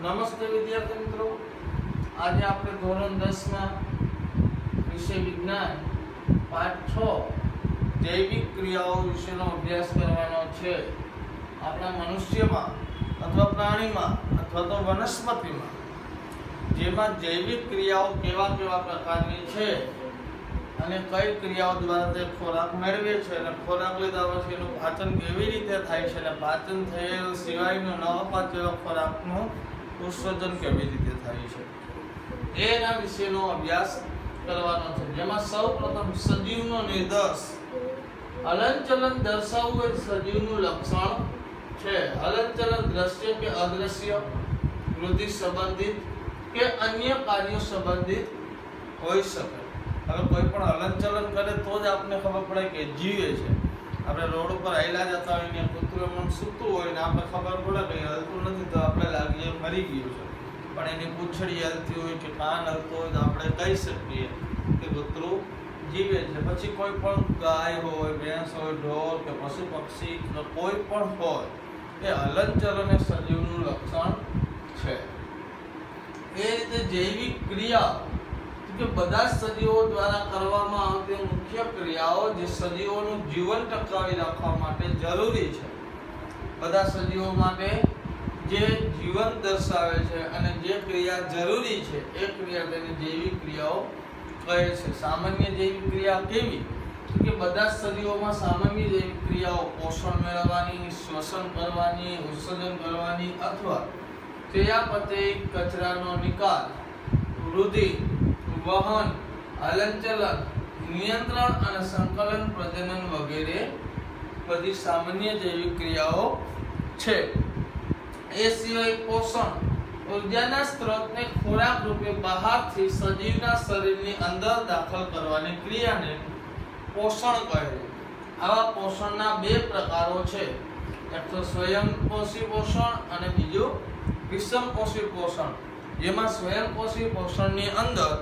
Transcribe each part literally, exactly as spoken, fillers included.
नमस्ते विद्यार्थी मित्रों, आज आप धोरण दस में विषय विज्ञान पाठ छ जैविक क्रियाओं विषय अभ्यास करवानो छे। अपना मनुष्य में अथवा प्राणी में अथवा तो वनस्पति में जेमा जैविक क्रियाओं केवा केवा प्रकारनी छे અને કઈ ક્રિયાઓ દ્વારા તે ખોરાક મેળવે છે અને ખોરાક લીધા પછી એનું પાચન કેવી રીતે થાય છે અને પાચન થયેલ સિવાયનો ન અપાચેલો ખોરાકનું ઉત્સર્જન કેવી રીતે થાય છે એના વિશેનો અભ્યાસ કરવાનો છે, જેમાં સૌપ્રથમ સજીવનો નિર્દેશ હલનચલન દર્શાવવું એ સજીવનું લક્ષણ છે। હલનચલન દ્રશ્ય કે અદ્રશ્ય, વૃદ્ધિ સંબંધિત કે અન્ય કાર્યો સંબંધિત હોઈ શકે। હવે કોઈ પણ હલનચલન કરે તો જ આપને ખબર પડે કે જીવે છે। આપણે રોડ ઉપર આયલા જતા હોય ને કૂતરું એમ સૂતું હોય ને આપણે ખબર પડે કે હલતું નથી તો આપણે લાગીએ મરી ગયું છે, પણ એની પૂંછડી હલતી હોય કે કાન હલતો હોય તો આપણે કહી શકીએ કે કૂતરું જીવે છે। પછી કોઈ પણ ગાય હોય, ભેંસ હોય, ઢોર કે પશુ પક્ષી કે કોઈ પણ હોય એ હલનચલન એ સજીવનું લક્ષણ છે। એ રીતે જૈવિક ક્રિયા કે બધા સજીવો દ્વારા કરવામાં આવતી મુખ્ય ક્રિયાઓ જે સજીવોનું જીવન ટકાવી રાખવા માટે જરૂરી છે, બધા સજીવો માટે જે જીવન દર્શાવે છે અને જે ક્રિયા જરૂરી છે એ ક્રિયા તેને જૈવિક ક્રિયાઓ કહે છે। સામાન્ય જૈવિક ક્રિયા કેવી કે બધા સજીવોમાં સામાન્ય જૈવિક ક્રિયાઓ પોષણ મેળવવાની, શ્વસન કરવાની, ઉત્સર્જન કરવાની અથવા ક્રિયાપતે કચરાનો નિકાલ, વૃદ્ધિ, વહન, હલનચલન, નિયંત્રણ અને સંકલન, પ્રજનન વગેરે બધી સામાન્ય જૈવિક ક્રિયાઓ છે। એ સિવાય પોષણ, ઉર્જાના સ્ત્રોતને ખોરાક રૂપે બહારથી સજીવના શરીરની અંદર દાખલ કરવાની ક્રિયાને પોષણ કહે છે। આવા પોષણના બે પ્રકારો છે, એક તો સ્વયંપોષી પોષણ અને બીજું વિષમપોષી પોષણ। જેમાં સ્વયંપોષી પોષણની અંદર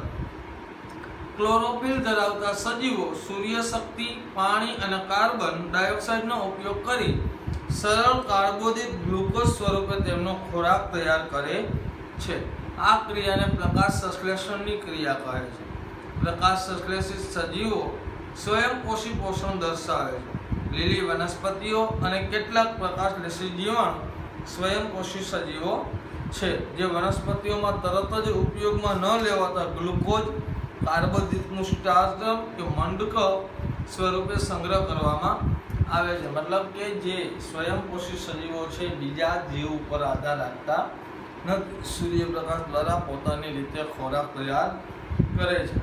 ક્લોરોફિલ ધરાવતા સજીવો સૂર્ય શક્તિ, પાણી અને કાર્બન ડાયોક્સાઇડનો ઉપયોગ કરી સરળ કાર્બોદિત ગ્લુકોઝ સ્વરૂપે તેમનો ખોરાક તૈયાર કરે છે। આ ક્રિયાને પ્રકાશ સંશ્લેષણની ક્રિયા કહે છે। પ્રકાશ સંશ્લેષિત સજીવો સ્વયંપોષી પોષણ દર્શાવે છે। લીલી વનસ્પતિઓ અને કેટલાક પ્રકાશલેશી જીવાણુ સ્વયંપોષી સજીવો છે, જે વનસ્પતિઓમાં તરત જ ઉપયોગમાં ન લેવાતા ગ્લુકોઝ, કાર્બોદિતનું સ્ટાર્ચ કે મંડક સ્વરૂપે સંગ્રહ કરવામાં આવે છે। મતલબ કે જે સ્વયંપોષી સજીવો છે બીજા જીવ ઉપર આધાર રાખતા નથી, સૂર્યપ્રકાશ દ્વારા પોતાની રીતે ખોરાક તૈયાર કરે છે।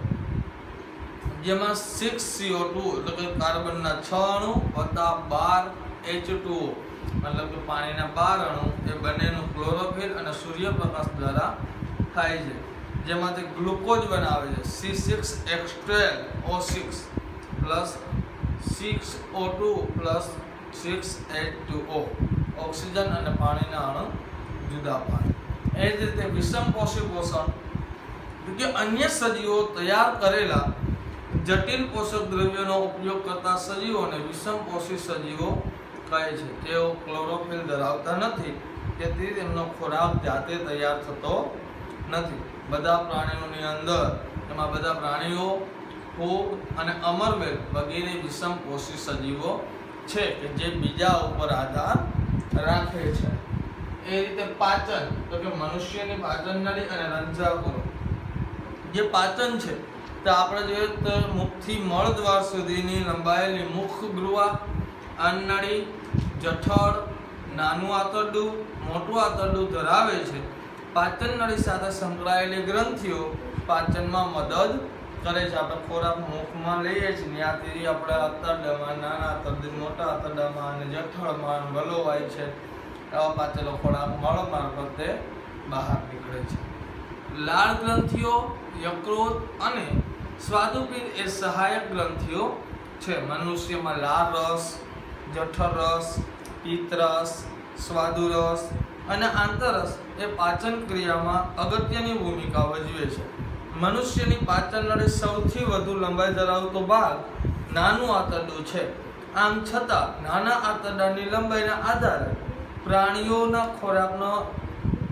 જેમાં સિક્સ સી ઓ ટુ એટલે કે કાર્બનના છ અણુ વત્તા બાર એચ ટુ ઓ મતલબ કે પાણીના બાર અણુ એ બંનેનું ક્લોરોફિલ અને સૂર્યપ્રકાશ દ્વારા થાય છે, જેમાંથી ગ્લુકોઝ બનાવે છે। C six H twelve O six plus six O two plus six H two O oxygen અને પાણીના અણુ જુદા પાડે। એ જ રીતે વિષમપોષી પોષણ કે અન્ય સજીવો તૈયાર કરેલા જટિલ પોષક દ્રવ્યોનો ઉપયોગ કરતા સજીવોને વિષમપોષી સજીવો કહે છે। તેઓ ક્લોરોફિલ ધરાવતા નથી, તેથી તેમનો ખોરાક જાતે તૈયાર થતો નથી। બધા પ્રાણીઓની અંદર એમાં બધા પ્રાણીઓ, ફૂગ અને અમરમેલ વગેરે વિષમપોષી સજીવો છે કે જે બીજા ઉપર આધાર રાખે છે। એ રીતે પાચન તો કે મનુષ્યની પાચન નળી અને રંધ્રાકુરો, જે પાચન છે તો આપણે જોઈએ તો મુખથી મળદ્વાર સુધીની લંબાયેલી મુખ ગૃહા, અન્નનળી, જઠર, નાનું આંતરડું, મોટું આંતરડું ધરાવે છે। પાચન નળી સાથે સંકળાયેલી ગ્રંથિઓ પાચનમાં મદદ કરે છે। આપણે ખોરાક મુખમાં લઈએ છીએ ત્યાંથી આપણે આંતરડામાં, નાના આંતરડા, મોટા આંતરડામાં અને જઠરમાં વલોવાય છે। આવા પાચેલો ખોરાક મળ મારફતે બહાર નીકળે છે। લાળ ગ્રંથિઓ, યકૃત અને સ્વાદુપિંડ એ સહાયક ગ્રંથિઓ છે। મનુષ્યમાં લાળ રસ, જઠર રસ, પિત્તરસ, સ્વાદુરસ અને આંતરસ એ પાચન ક્રિયામાં અગત્યની ભૂમિકા ભજવે છે। મનુષ્યની પાચન નળી સૌથી વધુ લંબાઈ ધરાવતો ભાગ નાનું આંતરડું છે। આમ છતાં નાના આંતરડાની લંબાઈના આધારે પ્રાણીઓના ખોરાકનો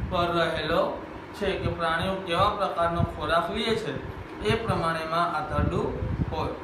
પર રહેલો છે કે પ્રાણીઓ કેવા પ્રકારનો ખોરાક લે છે એ પ્રમાણેમાં આંતરડું હોય.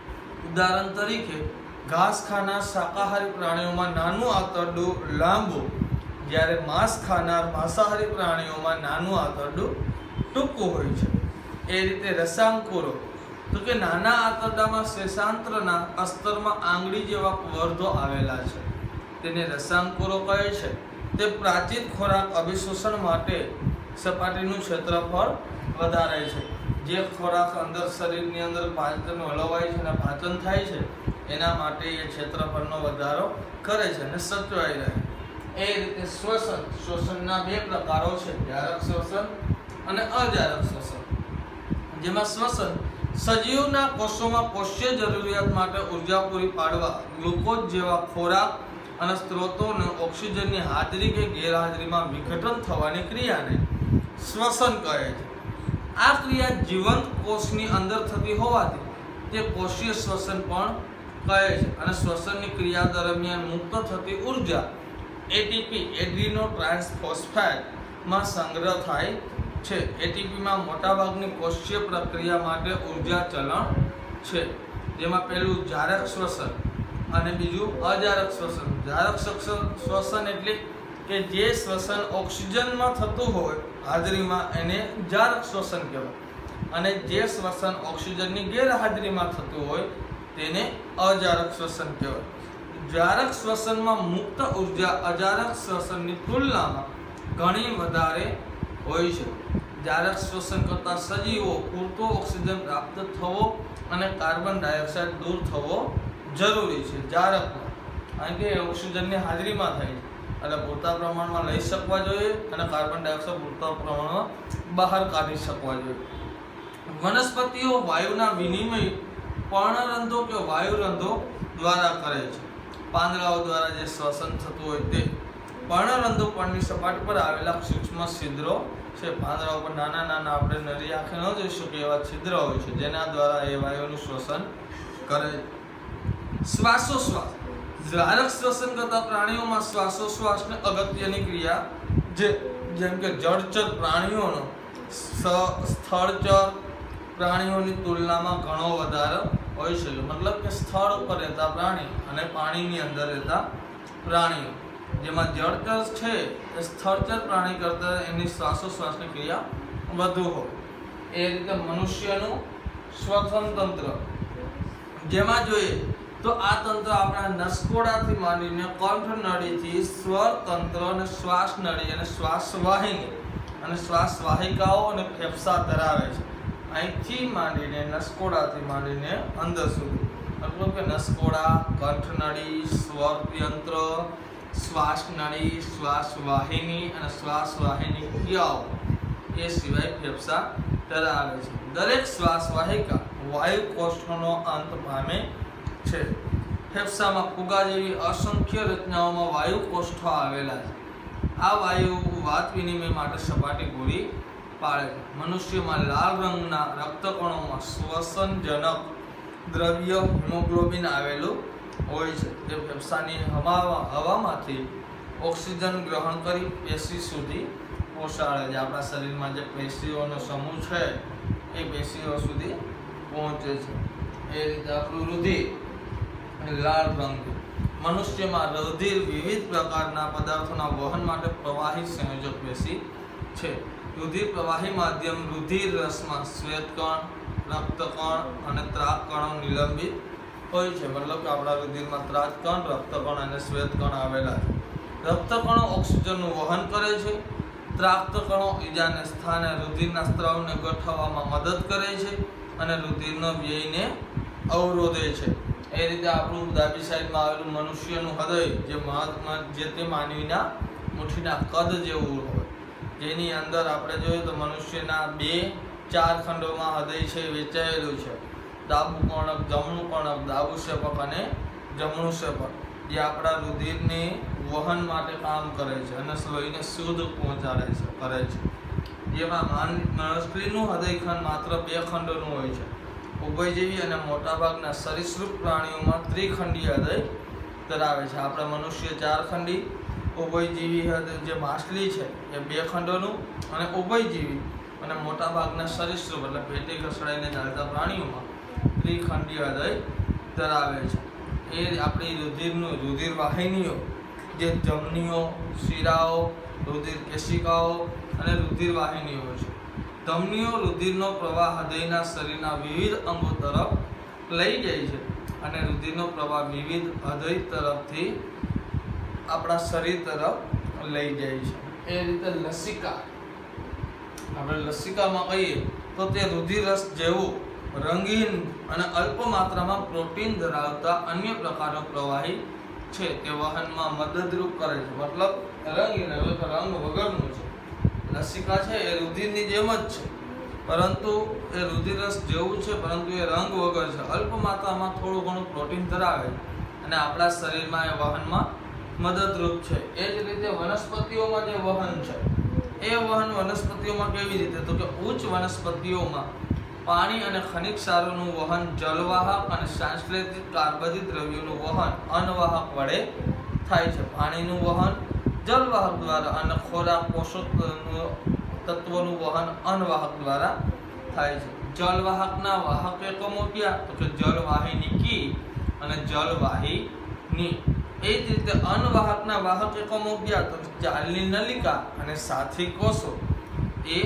ઉદાહરણ તરીકે ઘાસ ખાનાર શાકાહારી પ્રાણીઓમાં નાનું આંતરડું લાંબુ, જ્યારે માંસ ખાનાર માંસાહારી પ્રાણીઓમાં નાનું આંતરડું ટૂંકું હોય છે. એ રીતે રસાંકુરો તો કે નાના આંતરડામાં શેષાંત્રના અસ્તરમાં આંગળી જેવા કવર્ધો આવેલા છે, તેને રસાંકુરો કહે છે. તે પ્રાચીન ખોરાક અભિશોષણ માટે સપાટીનું ક્ષેત્રફળ વધારે છે. જે ખોરાક અંદર શરીરની અંદર પાચન હલવાય છે અને પાચન થાય છે એના માટે એ ક્ષેત્રફળનો વધારો કરે છે અને સચવાઈ રહે. એ રીતે શ્વસન શ્વસનના બે પ્રકારો છે, જારક શ્વસન અને અજારક શ્વસન. જેમાં શ્વસન સજીવના કોષોમાં કોષીય જરૂરિયાત માટે ઉર્જા પૂરી પાડવા ગ્લુકોઝ જેવા ખોરાક અને સ્ત્રોતોને ઓક્સિજનની હાજરી કે ગેરહાજરીમાં વિઘટન થવાની ક્રિયાને શ્વસન કહે છે. આ ક્રિયા જીવંત કોષની અંદર થતી હોવાથી તે કોષીય શ્વસન પણ કહે છે. અને શ્વસનની ક્રિયા દરમિયાન મુક્ત થતી ઉર્જા એટીપી એડ્રીનો ટ્રાન્સફોસ્ફેટમાં સંગ્રહ થાય છે. એટીપીમાં મોટાભાગની કોષીય પ્રક્રિયા માટે ઉર્જા ચલણ છે, જેમાં પહેલું જારક શ્વસન અને બીજું અજારક શ્વસન. જારક શ્વસન એટલે કે જે શ્વસન ઓક્સિજનમાં થતું હોય હાજરીમાં એને જારક શ્વસન કહેવાય, અને જે શ્વસન ઓક્સિજનની ગેરહાજરીમાં થતું હોય તેને અજારક શ્વસન કહેવાય. જારક શ્વસનમાં મુક્ત ઉર્જા અજારક શ્વસનની તુલનામાં ઘણી વધારે હોય છે. જારક શ્વસન કરતા સજીવો પૂરતો ઓક્સિજન પ્રાપ્ત થવો અને કાર્બન ડાયોક્સાઇડ દૂર થવો જરૂરી છે. જારકમાં કારણ કે ઓક્સિજનની હાજરીમાં થાય છે એટલે પૂરતા પ્રમાણમાં લઈ શકવા જોઈએ અને કાર્બન ડાયોક્સાઇડ પૂરતા પ્રમાણમાં બહાર કાઢી શકવા જોઈએ. વનસ્પતિઓ વાયુના વિનિમય પર્ણરંધ્રો કે વાયુરંધ્રો દ્વારા કરે છે. પાંદડાઓ દ્વારા જે શ્વસન થતું હોય તે પર્ણરંધ્રો પરની સપાટી પર આવેલા સૂક્ષ્મ છિદ્રો છે. પાંદડાઓ પર નાના નાના આપણે નરી આંખે ન જોઈ શકીએ એવા છિદ્ર હોય છે, જેના દ્વારા એ વાયુનું શ્વસન કરે. શ્વાસોશ્વાસ જારક શ્વસન કરતા પ્રાણીઓમાં શ્વાસોશ્વાસને અગત્યની ક્રિયા જે જેમ કે જળચર પ્રાણીઓનો સ્થળચર પ્રાણીઓની તુલનામાં ઘણો વધારે હોય છે. મતલબ કે સ્થળ ઉપર રહેતા પ્રાણી અને પાણીની અંદર રહેતા પ્રાણીઓ, જેમાં જળચર છે એ સ્થળચર પ્રાણી કરતાં એની શ્વાસોશ્વાસની ક્રિયા વધુ હોય. એ રીતે મનુષ્યનું શ્વસન તંત્ર જેમાં જોઈએ તો આ તંત્ર આપણા નસકોડાથી માંડીને કંઠ નળીથી સ્વર તંત્ર અને શ્વાસ નળી અને શ્વાસ વાહિની અને શ્વાસ વાહિકાઓ અને ફેફસા ધરાવે છે. અહીંથી માંડીને નસકોડાથી માંડીને અંદર સુધી, મતલબ કે નસકોડા, કંઠ નળી, સ્વર યંત્ર, શ્વાસ નળી, શ્વાસ વાહિની અને શ્વાસ વાહિની ક્રિયાઓ એ સિવાય ફેફસા ધરાવે છે. દરેક શ્વાસ વાહિકા વાયુ કોષનો અંત પામે છે. ફેફસામાં ફુગા જેવી અસંખ્ય રચનાઓમાં વાયુ કોષ્ઠો આવેલા છે. આ વાયુ વાત વિનિમય માટે સપાટી પૂરી પાડે છે. મનુષ્યમાં લાલ રંગના રક્તકણોમાં શ્વસનજનક દ્રવ્ય હિમોગ્લોબિન આવેલું હોય છે. તે ફેફસાની હવા હવામાંથી ઓક્સિજન ગ્રહણ કરી પેશી સુધી પહોંચાડે છે. આપણા શરીરમાં જે પેશીઓનો સમૂહ છે એ પેશીઓ સુધી પહોંચે છે. એ રીતે આપણું રુધિર લાલ રંગ. મનુષ્યમાં રુધિર વિવિધ પ્રકારના પદાર્થોના વહન માટે પ્રવાહી સંયોજક પેશી છે. રુધિર પ્રવાહી માધ્યમ રુધિર રસમાં શ્વેતકણ, રક્તકણ અને ત્રાકકણો નિલંબિત હોય છે. મતલબ કે આપણા રુધિરમાં ત્રાકકણ, રક્તકણ અને શ્વેતકણ આવેલા છે. રક્તકણો ઓક્સિજનનું વહન કરે છે. ત્રાકકણો ઈજાને સ્થાને રુધિરના સ્ત્રાવને ગોઠવવામાં મદદ કરે છે અને રુધિરનો વ્યયને અવરોધે છે. એ રીતે આપણું ડાબી સાઈડમાં આવેલું મનુષ્યનું હૃદય જે જે તે માનવીના મુઠ્ઠીના કદ જેવું હોય, જેની અંદર આપણે જોઈએ તો મનુષ્યના બે ચાર ખંડોમાં હૃદય છે વેચાયેલું છે. ડાબું કર્ણક, જમણું કર્ણક, ડાબું શેપક અને જમણું શેપક, જે આપણા રુધિરને વહન માટે કામ કરે છે અને લોહીને શુદ્ધ પહોંચાડે છે કરે છે. જેમાં માણસનું હૃદયખંડ માત્ર બે ખંડોનું હોય છે. ઉભયજીવી અને મોટાભાગના સરીસૃપ પ્રાણીઓમાં ત્રિખંડી હૃદય ધરાવે છે. આપણે મનુષ્ય ચાર ખંડી ઉભયજીવી જે માછલી છે એ બે ખંડોનું, અને ઉભયજીવી અને મોટા ભાગના સરીસૃપ એટલે પેટી ઘસડાઈને ચાલતા પ્રાણીઓમાં ત્રિખંડીય હૃદય ધરાવે છે. એ આપણી રુધિરનું રુધિર વાહિનીઓ જે ધમનીઓ, શિરાઓ, રુધિર કેશિકાઓ અને રુધિર વાહિનીઓ છે. ધમનીઓ રુધિરનો પ્રવાહ હૃદયના શરીરના વિવિધ અંગો તરફ લઈ જાય છે, અને રુધિરનો પ્રવાહ વિવિધ હૃદય તરફથી આપણા શરીર તરફ લઈ જાય છે. એ રીતે લસિકા, આપણે લસિકામાં કહીએ તો તે રુધિરરસ જેવું રંગીન અને અલ્પ માત્રામાં પ્રોટીન ધરાવતા અન્ય પ્રકારનો પ્રવાહી છે. તે વહનમાં મદદરૂપ કરે છે. મતલબ રંગીન એટલે રંગ વગરનું છે. લસિકા છે એ રુધિરની જેમ જ છે, પરંતુ એ રુધિરરસ જેવું છે, પરંતુ એ રંગ વગર છે. અલ્પ માત્રામાં થોડું ઘણું પ્રોટીન ધરાવે છે અને આપણા શરીરમાં એ વહનમાં મદદરૂપ છે. એ જ રીતે વનસ્પતિઓમાં જે વહન છે એ વહન વનસ્પતિઓમાં કેવી રીતે, તો કે ઉચ્ચ વનસ્પતિઓમાં પાણી અને ખનિજ ક્ષારોનું વહન જલવાહક અને સંશ્લેષિત કાર્બનિક દ્રવ્યોનું વહન અનવાહક વડે થાય છે. પાણીનું વહન જલવાહક દ્વારા અને ખોરાક પોષક તત્વોનું વહન અનવાહક દ્વારા થાય છે. જલવાહકના વાહક એકમો કયા, તો કે જલવાહિનીકી અને જલવાહિની. એ જ રીતે અનવાહકના વાહક એકમો કયા, તો જાળની નલિકા અને સાથી કોષો એ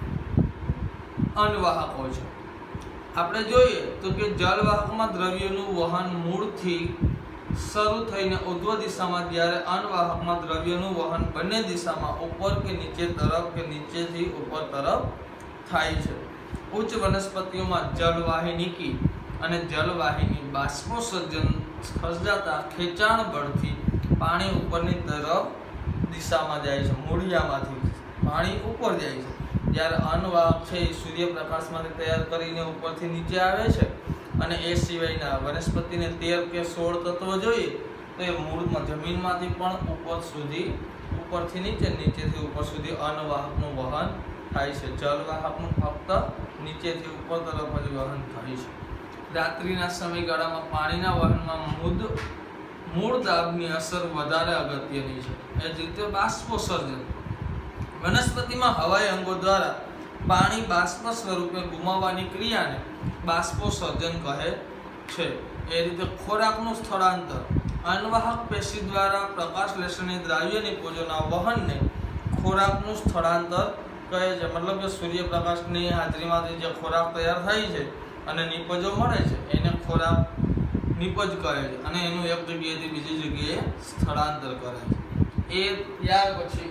અનવાહકો છે. આપણે જોઈએ તો કે જલવાહકમાં દ્રવ્યોનું વહન મૂળથી શરૂ થઈને ઉધ્વ દિશામાં, જ્યારે અનવાહકમાં દ્રવ્યોનું વહન બંને દિશામાં ઉપર કે નીચે તરફ કે નીચેથી ઉપર તરફ થાય છે. ઉચ્ચ વનસ્પતિઓમાં જલવાહિનીકી અને જલવાહિની બાષ્પોત્સર્જન સર્જાતા ખેંચાણ બળથી પાણી ઉપરની તરફ દિશામાં જાય છે. મૂળિયામાંથી પાણી ઉપર જાય છે. જ્યારે અનવાહક છે એ સૂર્યપ્રકાશમાંથી તૈયાર કરીને ઉપરથી નીચે આવે છે, અને એ સિવાયના વનસ્પતિને તેર કે સોળ તત્વો જોઈએ તો એ મૂળમાં જમીનમાંથી પણ ઉપર સુધી, ઉપરથી નીચે, નીચેથી ઉપર સુધી અનવાહકનું વહન થાય છે. જલવાહકનું ફક્ત નીચેથી ઉપર તરફ જ વહન થાય છે. રાત્રિના સમયગાળામાં પાણીના વહનમાં મૂળ મૂળ દાબની અસર વધારે અગત્યની છે. એ જ રીતે બાષ્પોત્સર્જન, વનસ્પતિમાં હવાઈ અંગો દ્વારા પાણી બાષ્પ સ્વરૂપે ગુમાવવાની ક્રિયાને બાષ્પોત્સર્જન કહે છે. એ રીતે ખોરાકનું સ્થળાંતર, અનવાહક પેશી દ્વારા પ્રકાશલેશની દ્રાવ્ય નિપજોના વહનને ખોરાકનું સ્થળાંતર કહે છે. મતલબ કે સૂર્યપ્રકાશની હાજરીમાંથી જે ખોરાક તૈયાર થાય છે અને નિપજો મળે છે એને ખોરાક નિપજ કહે છે, અને એનું એક જગ્યાએથી બીજી જગ્યાએ સ્થળાંતર કરે છે. એ ત્યાર પછી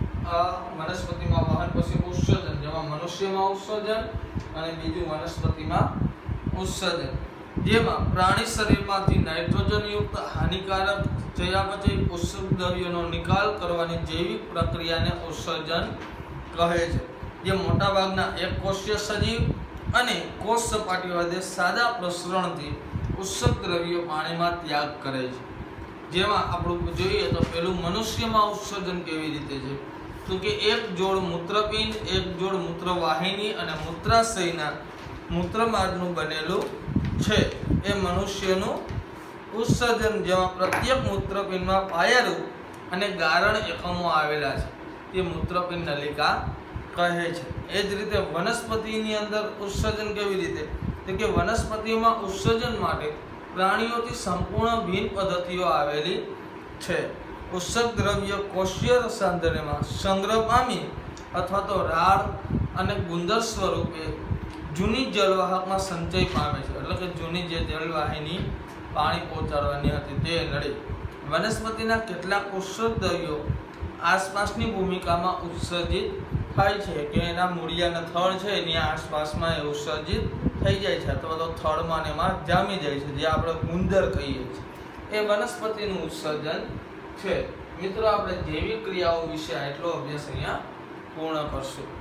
વનસ્પતિમાં વહન પછી ઉત્સર્જન, જેમાં મનુષ્યમાં ઉત્સર્જન અને બીજું વનસ્પતિમાં ઉત્સર્જન, જેમાં પ્રાણી શરીરમાંથી નાઇટ્રોજનયુક્ત હાનિકારક ચયાપચય પોષક દ્રવ્યોનો નિકાલ કરવાની જૈવિક પ્રક્રિયાને ઉત્સર્જન કહે છે. જે મોટાભાગના એક કોષીય સજીવ અને કોષ સપાટી વડે સાદા પ્રસરણથી ઉત્સર્ગ દ્રવ્યો પાણીમાં ત્યાગ કરે છે. જેમાં આપણું જોઈએ તો પેલું મનુષ્યમાં ઉત્સર્જન કેવી રીતે છે, તો કે એક જોડ મૂત્રપિંડ, એક જોડ મૂત્રવાહિની અને મૂત્રાશયના મૂત્રમાર્ગનું બનેલું છે એ મનુષ્યનું ઉત્સર્જન, જેમાં પ્રત્યેક મૂત્રપિંડમાં પાયારૂપ અને ગારણ એકમો આવેલા છે તે મૂત્રપિંડ નલિકા કહે છે. એ જ રીતે વનસ્પતિની અંદર ઉત્સર્જન કેવી રીતે, તો કે વનસ્પતિઓમાં ઉત્સર્જન માટે પ્રાણીઓથી સંપૂર્ણ ભિન્ન પદ્ધતિઓ આવેલી છે. ઉત્સર્ગ દ્રવ્ય કોષીય રસાંતરણમાં સંગ્રહ પામી અથવા તો રાળ અને ગુંદર સ્વરૂપે જૂની જલવાહકમાં સંચય પામે છે. એટલે કે જૂની જે જલવાહિની પાણી પહોંચાડવાની હતી તે નળી. વનસ્પતિના કેટલાક ઉત્સર્ગ દ્રવ્યો આસપાસની ભૂમિકામાં ઉત્સર્જિત થાય છે, કે એના મૂળિયાના થડ છે એની આસપાસમાં એ ઉત્સર્જિત થઈ જાય છે, અથવા તો થડમાં ને એમાં જામી જાય છે, જે આપણે ગુંદર કહીએ છીએ. એ વનસ્પતિનું ઉત્સર્જન છે. મિત્રો, આપણે જૈવિક ક્રિયાઓ વિશે આટલો અભ્યાસ અહીંયા પૂર્ણ કરશું.